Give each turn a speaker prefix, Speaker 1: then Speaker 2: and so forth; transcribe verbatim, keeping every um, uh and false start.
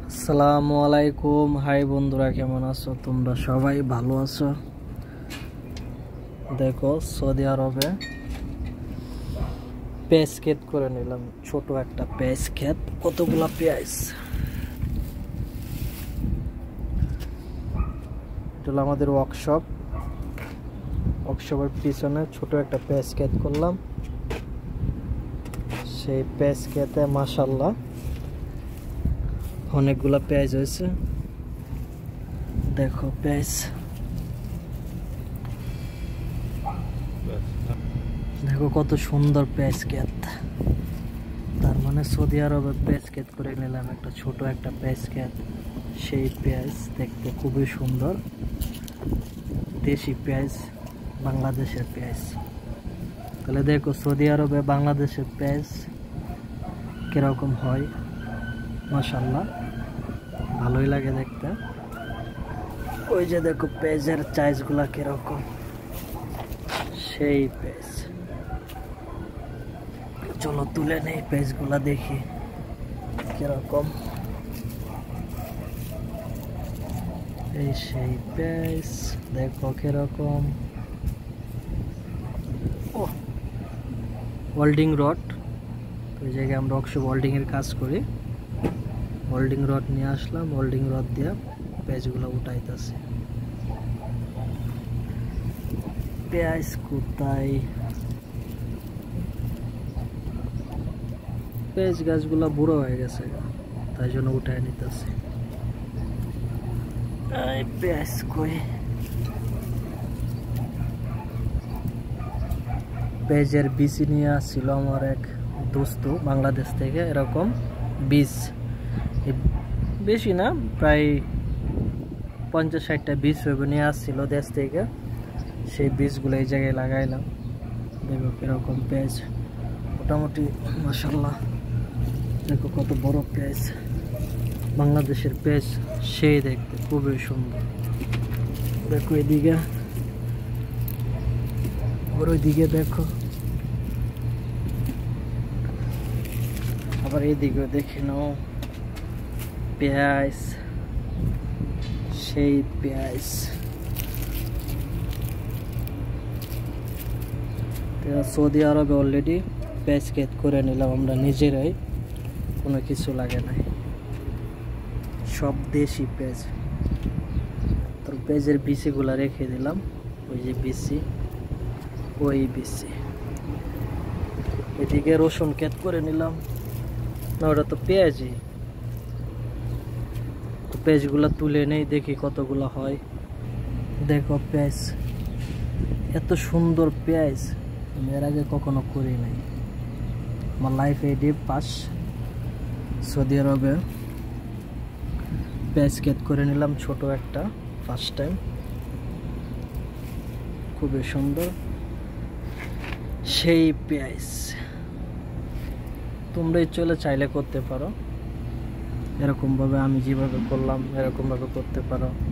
Speaker 1: আসসালামু আলাইকুম। হাই বন্ধুরা, কেমন আছো তোমরা? সবাই ভালো আছো? দেখো, সৌদি আরবে পেঁয়াজ ক্ষেত করে নিলাম, ছোট একটা পেঁয়াজ ক্ষেত। কতগুলা পেঁয়াজ, এটা হলো আমাদের ওয়ার্কশপ। ওয়ার্কশপের পিছনে ছোট একটা পেঁয়াজ ক্ষেত করলাম। সেই পেঁয়াজ ক্ষেতে মাশাআল্লাহ অনেকগুলা পেঁয়াজ হয়েছে। দেখো পেঁয়াজ, দেখো কত সুন্দর পেঁয়াজ ক্ষেত। তার মানে সৌদি আরবে পেঁয়াজ ক্ষেত করে নিলাম, একটা ছোট একটা পেঁয়াজ ক্ষেত। সেই পেঁয়াজ দেখতে খুবই সুন্দর, দেশি পেঁয়াজ, বাংলাদেশের পেঁয়াজ। তাহলে দেখো সৌদি আরবে বাংলাদেশের পেঁয়াজ কিরকম হয়। মাশাআল্লাহ ভালোই লাগে দেখতে। ওই যে দেখো পেঁয়াজের চাইজগুলা কিরকম, সেই পেঁয়াজ। চলো তুলে নেই পেঁয়াজগুলা, দেখি কিরকম। এই সেই পেঁয়াজ, দেখো কিরকম। ও ওয়েল্ডিং রড, ওই জায়গায় আমরা অবশ্য ওয়েল্ডিং এর কাজ করি। ওয়েল্ডিং রড নিয়ে আসলাম, ওয়েল্ডিং রড দিয়ে পেঁয়াজগুলো উঠাইতেছে। পেঁয়াজ কোথায়? পেঁয়াজ গাছগুলা বুড়ো হয়ে গেছে, তাই জন্য উঠাই নিতেছে। পেঁয়াজ কই? পেঁয়াজের বীজ নিয়ে আসছিল আমার এক দোস্ত বাংলাদেশ থেকে। এরকম বীজ বেশি না, প্রায় পঞ্চাশ ষাটটা বীজ নিয়ে আসছিল দেশ থেকে। সেই বীজগুলো এই জায়গায় লাগাইলাম। দেখো কিরকম পেঁয়াজ, মোটামুটি মাশাআল্লাহ। দেখো কত বড় পেঁয়াজ, বাংলাদেশের পেঁয়াজ সেই দেখতে খুবই সুন্দর। দেখো এদিকে, ওর ওইদিকে দেখো, আবার এদিকে দেখে নাও পেঁয়াজ, সেই পেঁয়াজ। সৌদি আরবে অলরেডি পেঁয়াজ ক্ষেত করে নিলাম আমরা নিজেরাই, কোনো কিছু লাগে নাই, সব দেশি পেঁয়াজ। তোর পেঁয়াজের বিচিগুলা রেখে দিলাম, ওই যে বিচি, ওই বিচি। এদিকে রসুন ক্ষেত করে নিলাম। না, ওটা তো পেঁয়াজই। পেঁয়াজগুলা তুলে নেই, দেখি কতগুলা হয়। দেখো পেঁয়াজ, এত সুন্দর পেঁয়াজ আমি এর আগে কখনো করি নাই আমার লাইফে। এটি পাস সৌদি আরবে পেঁয়াজ ক্ষেত করে নিলাম, ছোট একটা, ফার্স্ট টাইম। খুবই সুন্দর সেই পেঁয়াজ। তোমরা চলে চাইলে করতে পারো, এরকম ভাবে আমি যেভাবে করলাম এরকম ভাবে করতে পারো।